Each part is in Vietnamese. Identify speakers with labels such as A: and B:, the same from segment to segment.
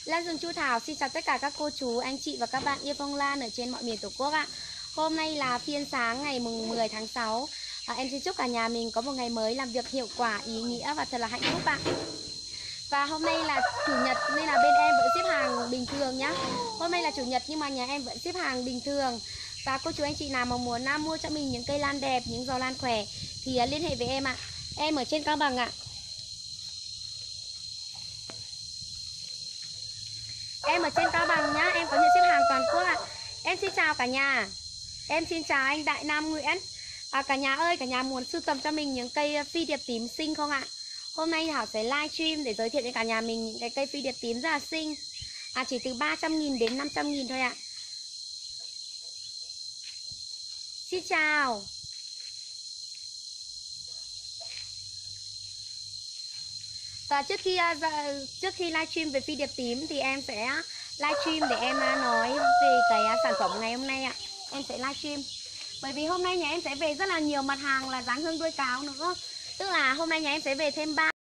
A: Lan Rừng Chu Thảo xin chào tất cả các cô chú, anh chị và các bạn yêu phong lan ở trên mọi miền Tổ quốc ạ. Hôm nay là phiên sáng ngày mùng 10 tháng 6. Em xin chúc cả nhà mình có một ngày mới làm việc hiệu quả, ý nghĩa và thật là hạnh phúc ạ. Và hôm nay là chủ nhật nên là bên em vẫn xếp hàng bình thường nhá. Hôm nay là chủ nhật nhưng mà nhà em vẫn xếp hàng bình thường. Và cô chú anh chị nào mà muốn mua cho mình những cây lan đẹp, những giò lan khỏe thì liên hệ với em ạ. Em ở trên Cao Bằng ạ. Em ở trên Cao Bằng nhá, em có nhận xếp hàng toàn quốc ạ. Em xin chào cả nhà. Em xin chào anh Đại Nam Nguyễn. Cả nhà ơi, cả nhà muốn sưu tầm cho mình những cây phi điệp tím xinh không ạ? Hôm nay Thảo sẽ live stream để giới thiệu cho cả nhà mình những cái cây phi điệp tím rất là xinh. Chỉ từ 300.000 đến 500.000 thôi ạ. Xin chào. Và trước khi livestream về phi điệp tím thì em sẽ livestream để em nói về cái sản phẩm ngày hôm nay ạ. Em sẽ livestream bởi vì hôm nay nhà em sẽ về rất là nhiều mặt hàng là dáng hương đuôi cáo nữa. Tức là hôm nay nhà em sẽ về thêm 3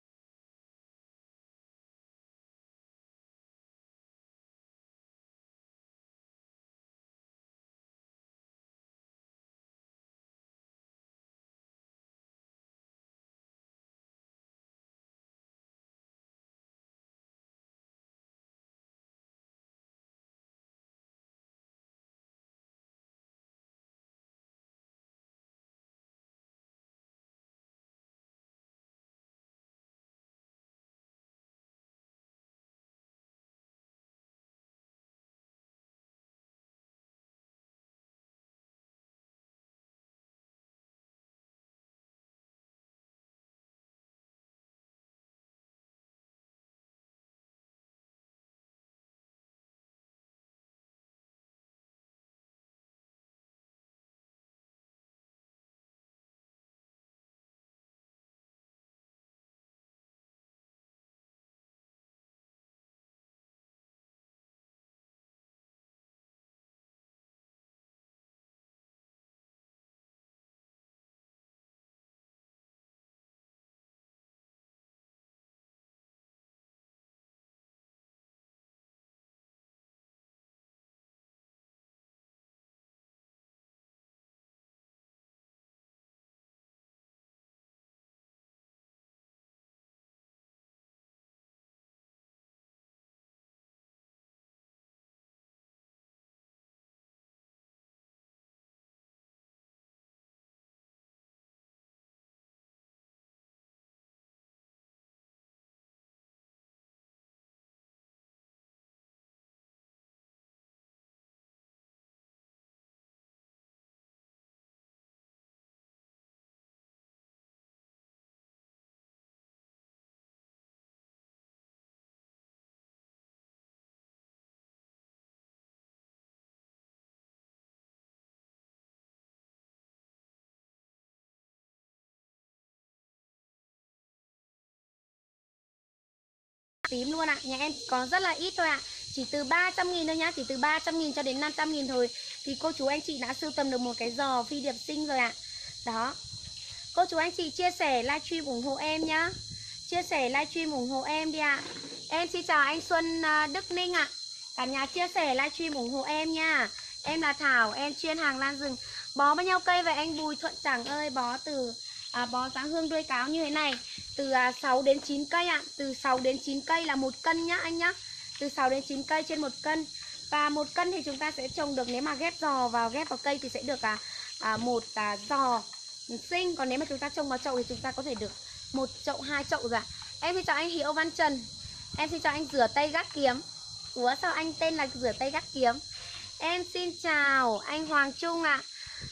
A: tím luôn ạ. Nhà em có rất là ít thôi ạ. Chỉ từ 300.000 thôi nhá. Chỉ từ 300.000 cho đến 500.000 thôi. Thì cô chú anh chị đã sưu tầm được một cái giò phi điệp xinh rồi ạ. Đó. Cô chú anh chị chia sẻ livestream ủng hộ em nhá. Chia sẻ livestream ủng hộ em đi ạ. Em xin chào anh Xuân Đức Ninh ạ. Cả nhà chia sẻ livestream ủng hộ em nha. Em là Thảo, em chuyên hàng lan rừng. Bó bao nhiêu cây vậy anh Bùi Thuận Chẳng ơi? Bó từ bó dáng hương đuôi cáo như thế này từ 6 đến 9 cây ạ. Từ 6 đến 9 cây là 1 cân nhá anh nhá. Từ 6 đến 9 cây trên 1 cân. Và 1 cân thì chúng ta sẽ trồng được, nếu mà ghép giò vào, ghép vào cây thì sẽ được một giò xinh. Còn nếu mà chúng ta trồng vào chậu thì chúng ta có thể được 1 chậu, 2 chậu rồi ạ. Em xin chào anh Hiễu Văn Trần. Em xin chào anh Rửa Tay Gác Kiếm. Ủa sao anh tên là Rửa Tay Gác Kiếm? Em xin chào anh Hoàng Trung ạ.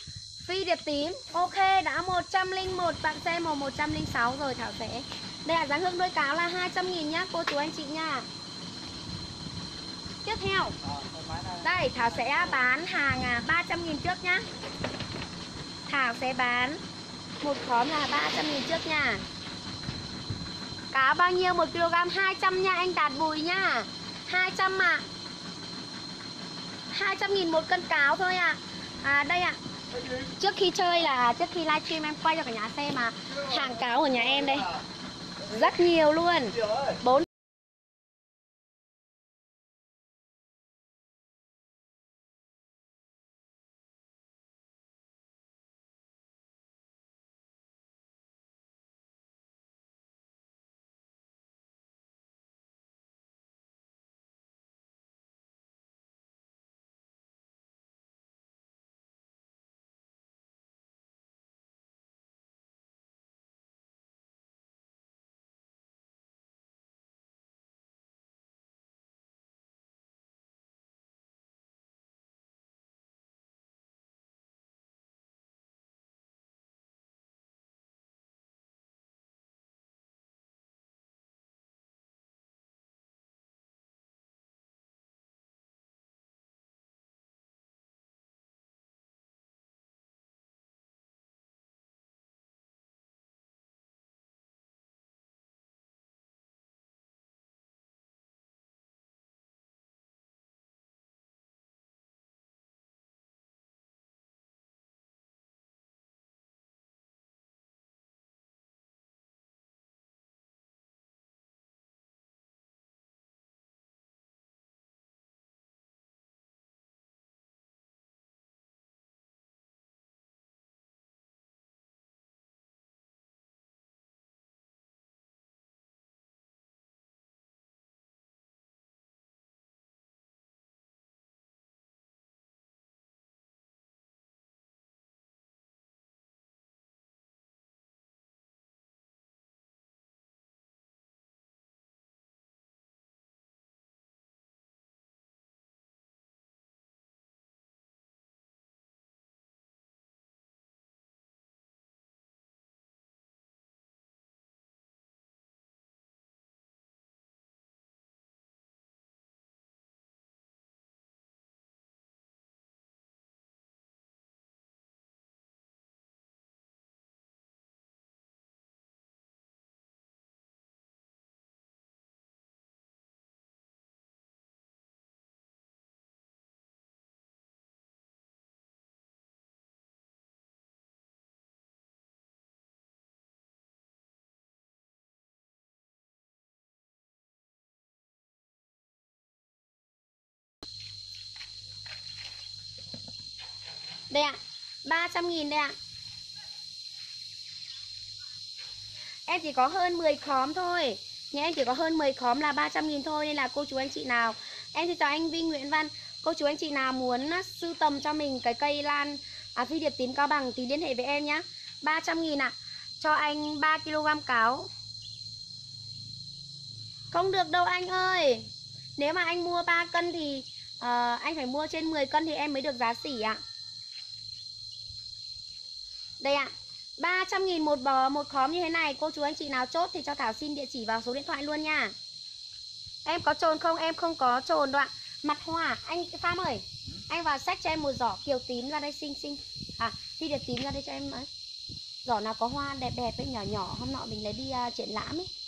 A: Phi điệp tím, ok, đã 101, bạn xem 106 rồi. Thảo sẽ đây là dáng hương đuôi cáo là 200.000 nhá cô chú anh chị nha. Tiếp theo đây Thảo sẽ bán hàng 300.000 trước nhá. Thảo sẽ bán một khóm là 300.000 trước nha. Cáo bao nhiêu 1 kg? 200 nha anh Đạt Bùi nha. 200 ạ. 200.000 1 cân cáo thôi ạ. Đây ạ. Trước khi livestream em quay cho cả nhà xem mà hàng cáo của nhà em đây rất nhiều luôn. Đây ạ, 300.000 đây ạ. Em chỉ có hơn 10 khóm thôi. Nhà em chỉ có hơn 10 khóm là 300.000 thôi. Nên là cô chú anh chị nào, em xin chào anh Vinh Nguyễn Văn. Cô chú anh chị nào muốn sưu tầm cho mình cái cây lan phi điệp tím Cao Bằng thì liên hệ với em nhá. 300.000 ạ. Cho anh 3 kg cáo. Không được đâu anh ơi. Nếu mà anh mua 3 cân thì anh phải mua trên 10 cân thì em mới được giá sỉ ạ. Đây ạ, 300.000 một bó, một khóm như thế này. Cô chú anh chị nào chốt thì cho Thảo xin địa chỉ vào số điện thoại luôn nha. Em có trồn không? Em không có trồn đâu ạ. Mặt hoa, anh Pham ơi, anh vào xách cho em một giỏ kiều tím ra đây xinh. Phi điệp tím ra đây cho em ấy. Giỏ nào có hoa đẹp đẹp với nhỏ nhỏ, hôm nọ mình lấy đi triển lãm ấy.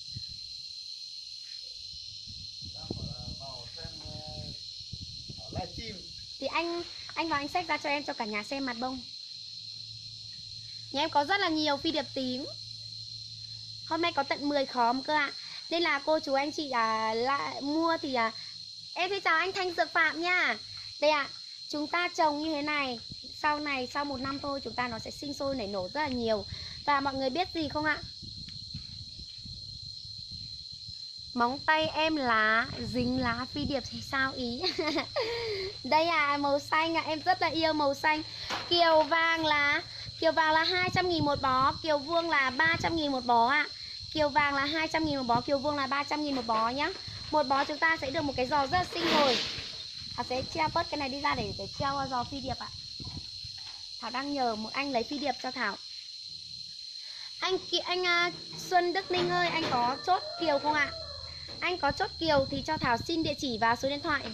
A: Thì anh vào anh xách ra cho em cho cả nhà xem mặt bông. Nhà em có rất là nhiều phi điệp tím. Hôm nay có tận 10 khóm cơ ạ. Nên là cô chú anh chị lại mua thì em xin chào anh Thanh Dược Phạm nha. Đây ạ, chúng ta trồng như thế này, sau 1 năm thôi chúng ta nó sẽ sinh sôi nảy nổ rất là nhiều. Và mọi người biết gì không ạ? Móng tay em dính lá phi điệp thì sao ý. Đây màu xanh em rất là yêu màu xanh. Kiều vàng là 200.000 một bó, kiều vuông là 300.000 một bó ạ. Kiều vàng là 200.000 một bó, kiều vuông là 300.000 một bó nhá. Một bó chúng ta sẽ được một cái giò rất là xinh rồi. Sẽ treo bớt cái này đi ra để treo giò phi điệp ạ. Thảo đang nhờ một anh lấy phi điệp cho Thảo. Anh Xuân Đức Ninh ơi, anh có chốt kiều không ạ? Anh có chốt kiều thì cho Thảo xin địa chỉ và số điện thoại.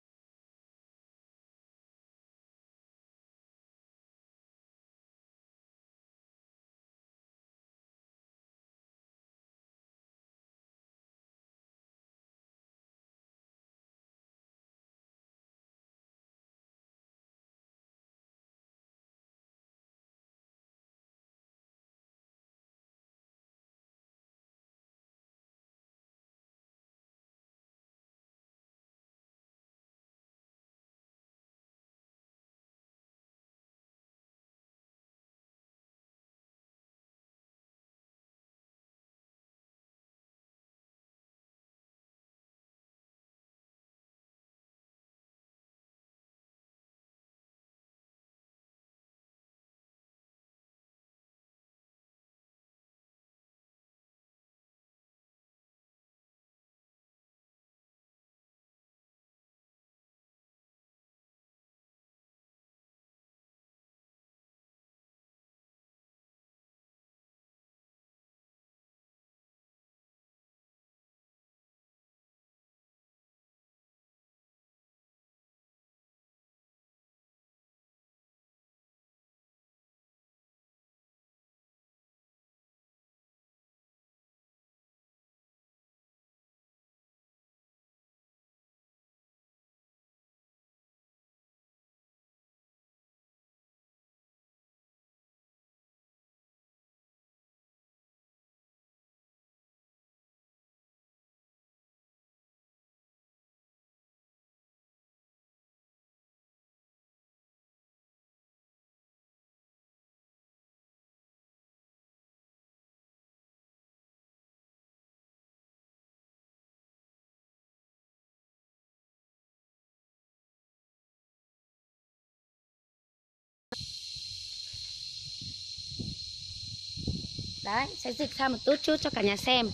A: Đấy, sẽ dịch sang một chút cho cả nhà xem.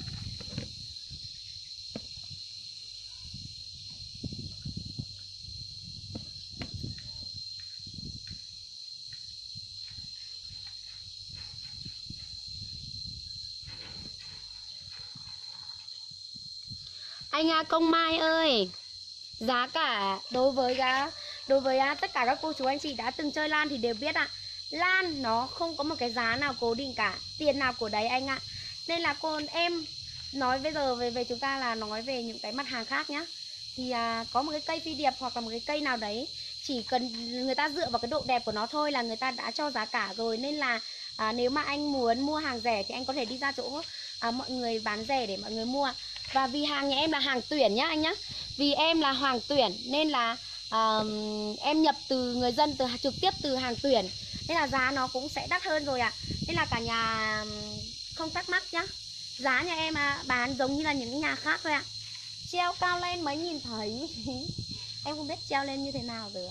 A: Anh Công Mai ơi, giá cả đối với tất cả các cô chú anh chị đã từng chơi lan thì đều biết ạ. Lan nó không có một cái giá nào cố định cả, tiền nào của đấy anh ạ. Nên là em nói bây giờ về chúng ta là nói về những cái mặt hàng khác nhá. Thì có một cái cây phi điệp hoặc là một cái cây nào đấy, chỉ cần người ta dựa vào cái độ đẹp của nó thôi là người ta đã cho giá cả rồi. Nên là nếu mà anh muốn mua hàng rẻ thì anh có thể đi ra chỗ mọi người bán rẻ để mọi người mua. Và vì hàng nhà em là hàng tuyển nhá anh nhá. Vì em là hàng tuyển nên là em nhập từ người dân, trực tiếp từ hàng tuyển, nên là giá nó cũng sẽ đắt hơn rồi ạ. Nên là cả nhà không thắc mắc nhá. Giá nhà em bán giống như là những nhà khác thôi ạ. Treo cao lên mới nhìn thấy. Em không biết treo lên như thế nào được.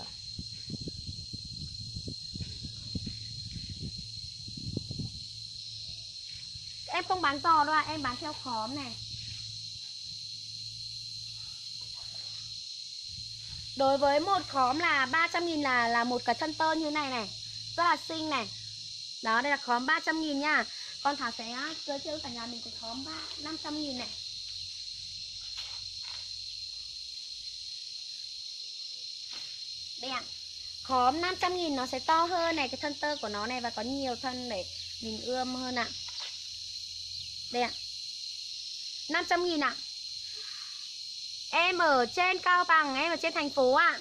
A: Em không bán giò đâu ạ, em bán theo khóm này. Đối với một khóm là 300.000 là một cái thân tơ như này này. Rất là xinh này. Đó, đây là khóm 300.000 nha. Con Thảo sẽ giới thiệu cả nhà mình cái khóm 500.000 này. Đây ạ. Khóm 500.000 nó sẽ to hơn này, cái thân tơ của nó này, và có nhiều thân để mình ươm hơn ạ. Đây ạ. 500.000 ạ. Em ở trên Cao Bằng, em ở trên thành phố ạ.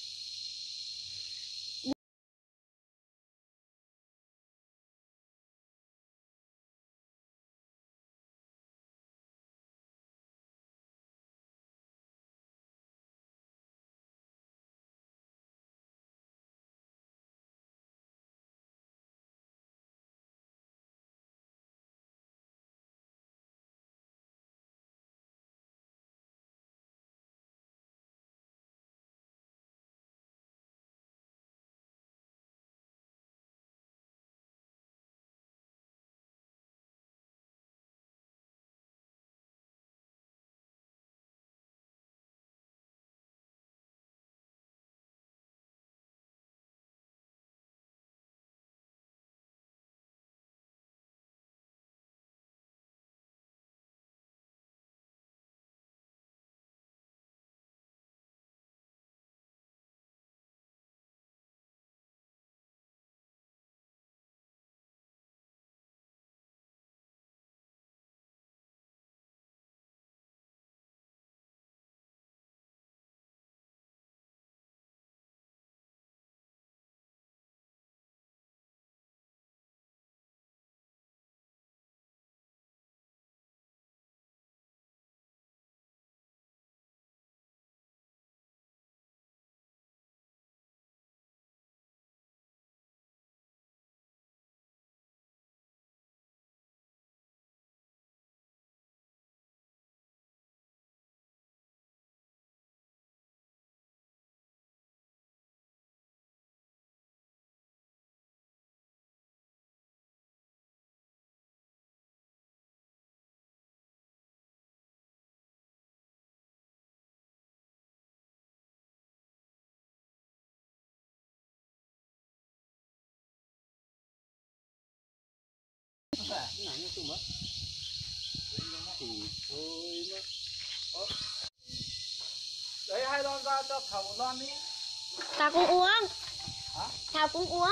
B: Đấy, 2 lon ra cho Thảo 1 lon đi.
A: Thảo cũng uống.
B: Hả?
A: Thảo cũng uống.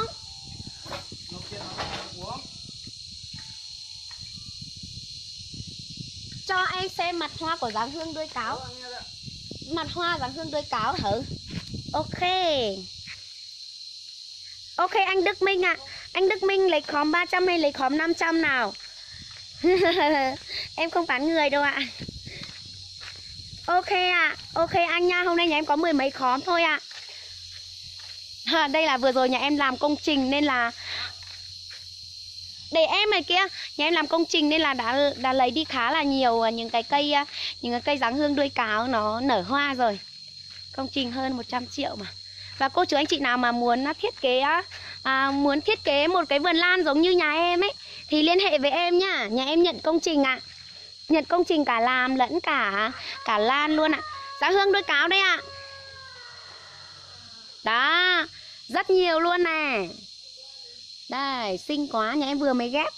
B: Nộp tiền nó uống.
A: Cho em xem mặt hoa của dáng hương đuôi cáo. Mặt hoa dáng hương đuôi cáo thử. Ok. Ok anh Đức Minh ạ. Anh Đức Minh lấy khóm 300 hay lấy khóm 500 nào? Em không bán người đâu ạ. Ok ạ. Ok anh nha. Hôm nay nhà em có 10 mấy khóm thôi ạ. Đây là vừa rồi nhà em làm công trình nên là để em này kia, nhà em làm công trình nên là đã lấy đi khá là nhiều những cái cây dáng hương đuôi cáo nó nở hoa rồi. Công trình hơn 100 triệu mà. Và cô chú anh chị nào mà muốn thiết kế một cái vườn lan giống như nhà em ấy thì liên hệ với em nhá. Nhà em nhận công trình ạ. Nhận công trình cả làm lẫn cả lan luôn ạ. Dáng hương đuôi cáo đây ạ. Đó, rất nhiều luôn này. Đây, xinh quá, nhà em vừa mới ghép.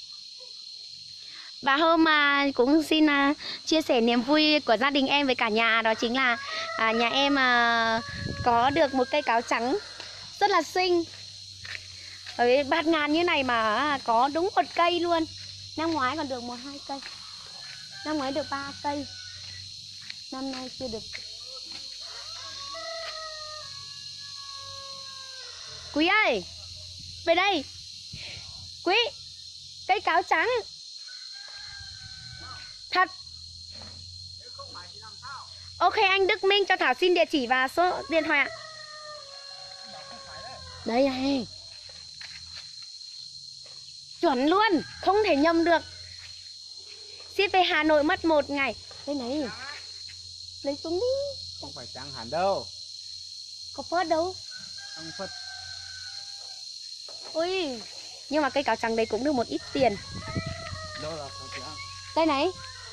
A: Và hôm cũng xin chia sẻ niềm vui của gia đình em với cả nhà. Đó chính là nhà em có được một cây cáo trắng rất là xinh. Ở bạt ngàn như này mà có đúng một cây luôn. Năm ngoái còn được 1-2 cây. Năm ngoái được 3 cây. Năm nay chưa được. Quý ơi, về đây. Quý, cây cáo trắng thật. Ok anh Đức Minh cho Thảo xin địa chỉ và số điện thoại ạ. Đây này. Chuẩn luôn, không thể nhầm được. Ship về Hà Nội mất 1 ngày. Đây này. Lấy xuống đi.
B: Không phải trắng hẳn đâu.
A: Có phớt đâu.
B: Không phất.
A: Ui, nhưng mà cây cáo trắng đấy cũng được một ít tiền.
B: Đâu là cáo trắng?
A: Đây này.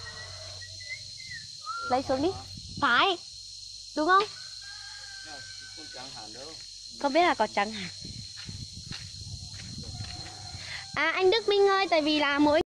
A: Lấy xuống đi. Phải. Đúng không?
B: Không trắng hẳn đâu.
A: Không biết là có trắng hả? À anh Đức Minh ơi, tại vì là mỗi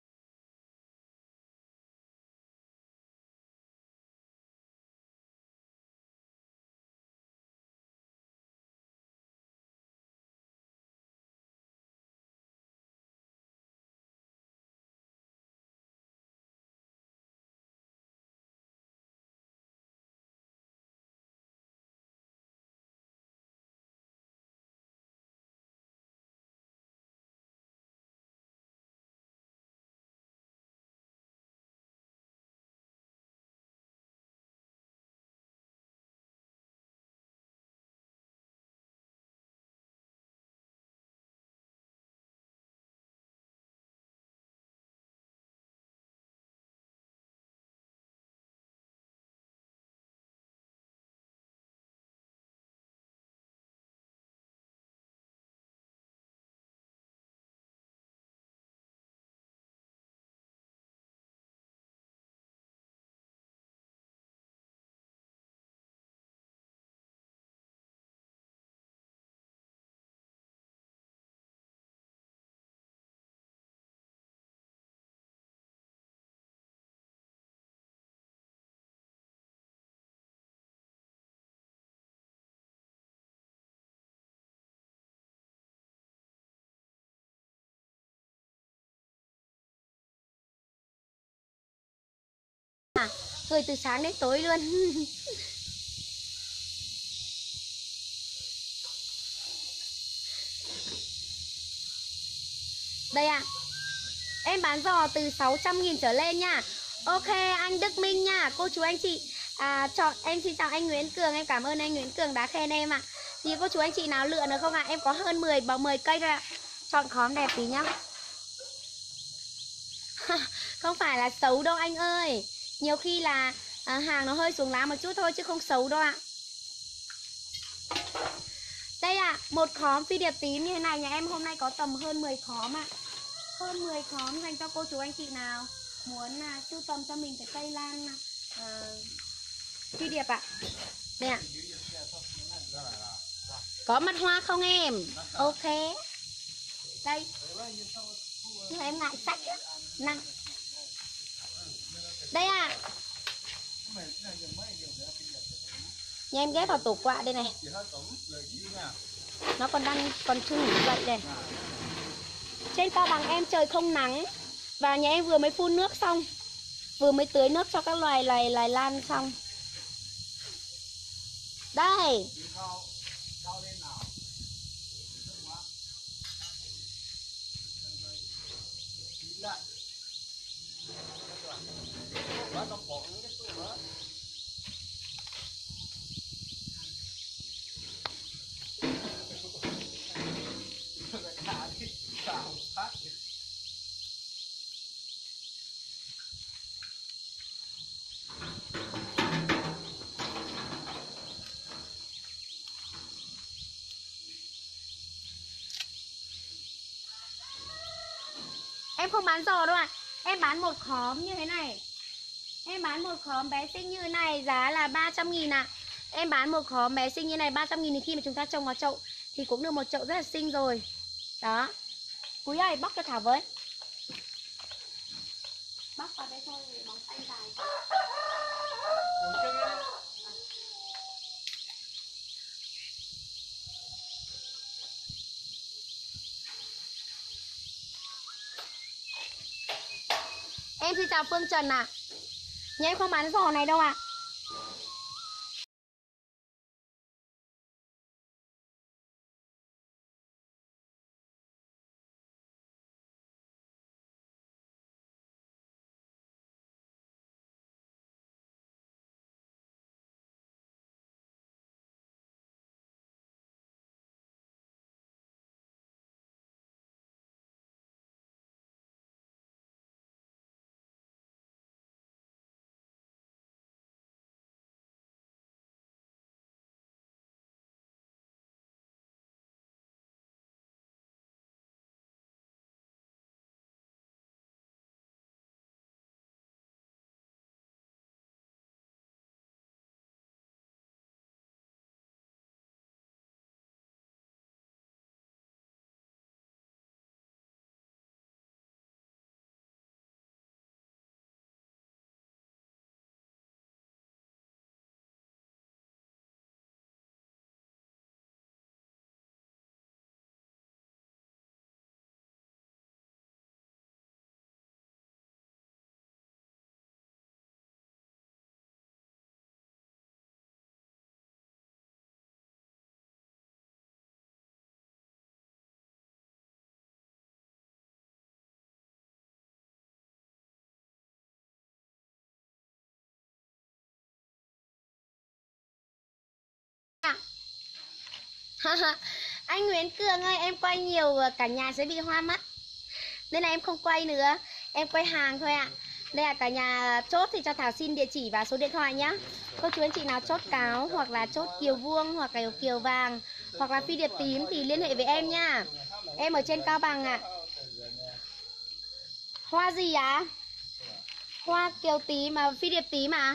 A: cười từ sáng đến tối luôn. Đây ạ. Em bán giò từ 600.000 trở lên nha. Ok anh Đức Minh nha. Cô chú anh chị chọn. Em xin chào anh Nguyễn Cường. Em cảm ơn anh Nguyễn Cường đã khen em ạ. Thì cô chú anh chị nào lựa được không ạ? Em có hơn 10 cây rồi ạ. Chọn khóm đẹp tí nhá. Không phải là xấu đâu anh ơi. Nhiều khi là hàng nó hơi xuống lá một chút thôi chứ không xấu đâu ạ. Đây ạ, một khóm phi điệp tím như thế này. Nhà em hôm nay có tầm hơn 10 khóm ạ. Hơn 10 khóm dành cho cô chú anh chị nào muốn sưu tầm cho mình cái cây lan phi điệp ạ. Đây ạ. Có mặt hoa không em? Ok. Đây. Nhưng mà em ngại sách á. Nặng. Đây ạ. Nhà em ghép vào tủ quạ đây này. Nó còn chưa ngủ dậy đây. Trên Cao Bằng em trời không nắng. Và nhà em vừa mới phun nước xong. Vừa mới tưới nước cho các loài lan xong. Đây. Em không bán giò đâu ạ. Em bán một khóm như thế này. Em bán một khóm bé xinh như thế này. Giá là 300.000 ạ. Em bán một khóm bé xinh như này 300.000. Thì khi mà chúng ta trồng vào chậu thì cũng được một chậu rất là xinh rồi. Đó. Quý ơi bóc cho Thảo với. Bóc vào đây thôi. Bóng tay dài. Em xin chào Phương Trần ạ. Nhà em không bán giò này đâu ạ. Anh Nguyễn Cường ơi, em quay nhiều cả nhà sẽ bị hoa mắt, nên là em không quay nữa, em quay hàng thôi ạ. Đây là cả nhà chốt thì cho Thảo xin địa chỉ và số điện thoại nhá. Cô chú anh chị nào chốt cáo hoặc là chốt kiều vuông hoặc là kiều vàng hoặc là phi điệp tím thì liên hệ với em nha. Em ở trên Cao Bằng ạ. Hoa gì ạ? Hoa kiều tím mà phi điệp tím à?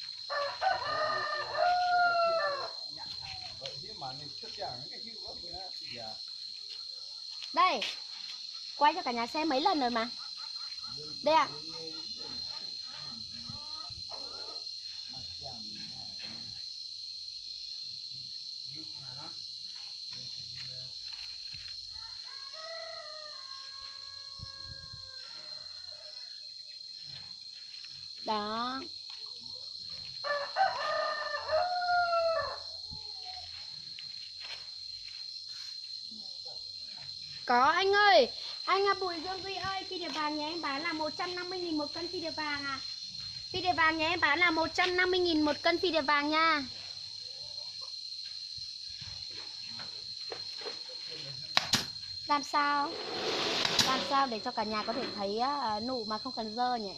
A: Đây, quay cho cả nhà xem mấy lần rồi mà. Đây ạ. Đó. Có anh ơi. Anh Bùi Dương Duy ơi, phi điệp vàng nhà em bán là 150.000 một cân phi điệp vàng ạ. Phi điệp vàng nhà em bán là 150.000 một cân phi điệp vàng nha. Làm sao? Làm sao để cho cả nhà có thể thấy nụ mà không cần dơ nhỉ?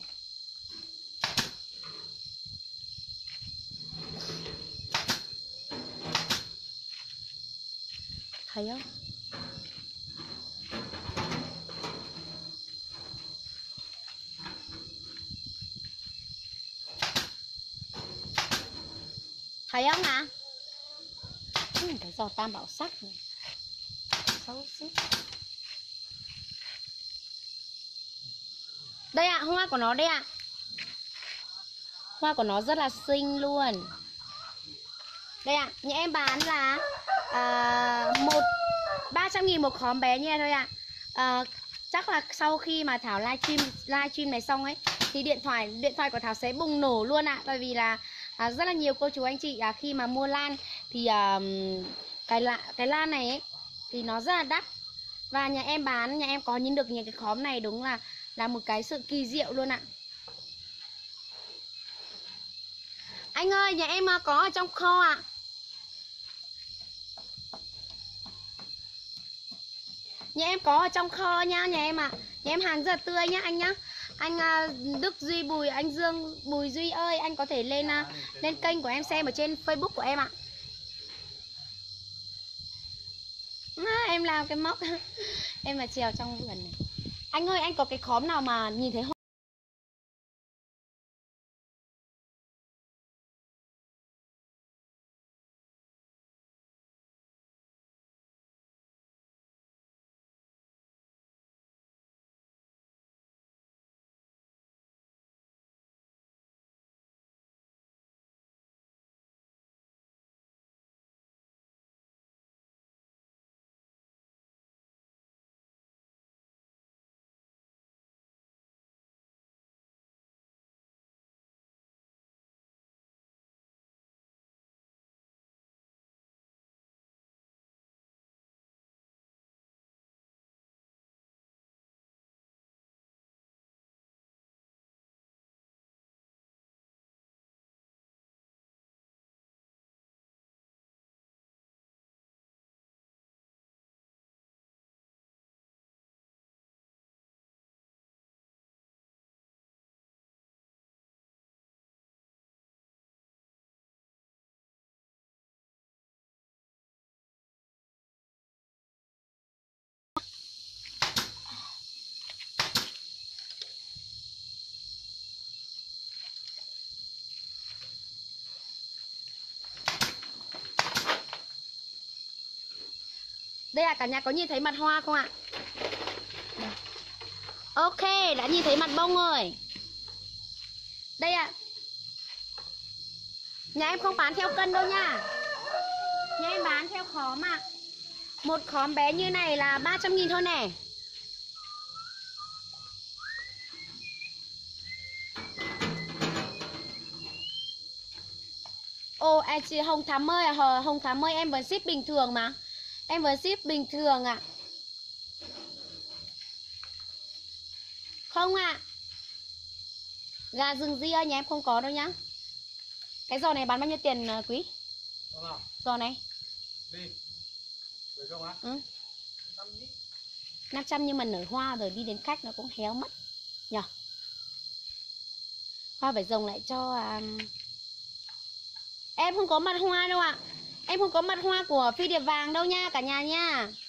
A: Thấy không? Thấy không ạ? Cái giò tam bảo sắc này xấu xí. Đây ạ, hoa của nó đây ạ. Hoa của nó rất là xinh luôn. Đây ạ, nhà em bán là 300.000 một khóm bé nha thôi ạ. Chắc là sau khi mà Thảo livestream này xong ấy thì điện thoại của Thảo sẽ bùng nổ luôn ạ. Bởi vì là rất là nhiều cô chú anh chị khi mà mua lan thì cái lan này ấy, thì nó rất là đắt. Và nhà em bán, nhà em có nhìn được những cái khóm này đúng là một cái sự kỳ diệu luôn ạ. Anh ơi, nhà em có ở trong kho ạ. Nhà em có ở trong kho nha nhà em ạ. Nhà em hàng rất là tươi nhá anh nhá. Anh Đức Duy Bùi, anh Dương Bùi Duy ơi, anh có thể lên lên kênh của em xem ở trên Facebook của em ạ. Em làm cái móc em mà trèo trong vườn này. Anh ơi, anh có cái khóm nào mà nhìn thấy hoa? Đây là cả nhà có nhìn thấy mặt hoa không ạ? Ok, đã nhìn thấy mặt bông rồi. Đây ạ. Nhà em không bán theo cân đâu nha. Nhà em bán theo khóm ạ. Một khóm bé như này là 300.000 thôi nè. Ồ, chị Hồng Thắm ơi, Hồng Thắm ơi, em vẫn ship bình thường mà. Em vẫn ship bình thường ạ. Không ạ. Gà rừng ria nhà em không có đâu nhá. Cái giò này bán bao nhiêu tiền quý?
B: Vâng nào.
A: Giò này.
B: Đi. Được không á?
A: Ừ.
B: 5 lít.
A: 500 nhưng mà nở hoa rồi đi đến khách nó cũng héo mất nhỉ. Hoa phải rồng lại cho em không có mặt hoa đâu ạ. Em không có mặt hoa của phi điệp vàng đâu nha cả nhà nha.